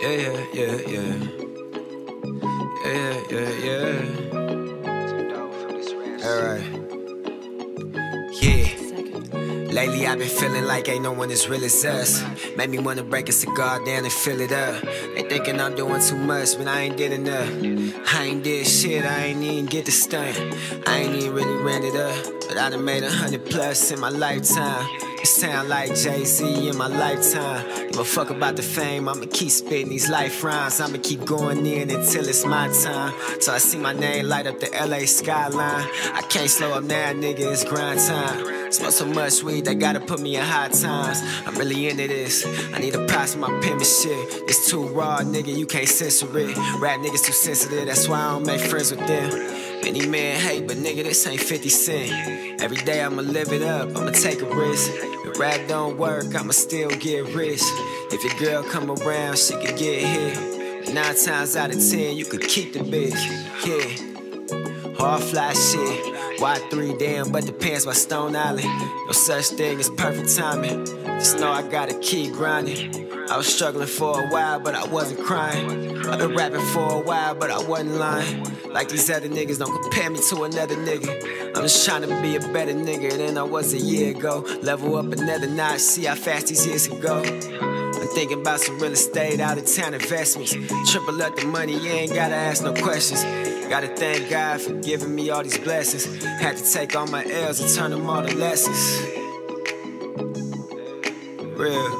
Yeah, yeah, yeah. Yeah, yeah, yeah. Alright. Yeah. Lately I've been feeling like ain't no one as real as us. Made me wanna break a cigar down and fill it up. They thinking I'm doing too much, but I ain't did enough. I ain't did shit, I ain't even get the stunt. I ain't even really ran it up, but I done made 100+ in my lifetime. It sound like Jay-Z in my lifetime. Give a fuck about the fame, I'ma keep spitting these life rhymes. I'ma keep going in until it's my time. So I see my name light up the LA skyline. I can't slow up now, nigga, it's grind time. Smoke so much weed, they gotta put me in high times. I'm really into this, I need a price for my penmanship. It's too raw, nigga, you can't censor it. Rap niggas too sensitive, that's why I don't make friends with them. Many men hate, but nigga, this ain't 50 Cent. Every day I'ma live it up, I'ma take a risk. If rap don't work, I'ma still get rich. If your girl come around, she could get hit. 9 times out of 10, you could keep the bitch. Yeah, hard fly shit. Y3 damn, but depends by Stone Island. No such thing as perfect timing. Just know I gotta keep grinding. I was struggling for a while, but I wasn't crying. I've been rapping for a while, but I wasn't lying. Like these other niggas, don't compare me to another nigga. I'm just trying to be a better nigga than I was a year ago. Level up another notch, see how fast these years can go. I'm thinking about some real estate, out of town investments. Triple up the money, you ain't gotta ask no questions. Gotta thank God for giving me all these blessings. Had to take all my L's and turn them all to lessons. Real.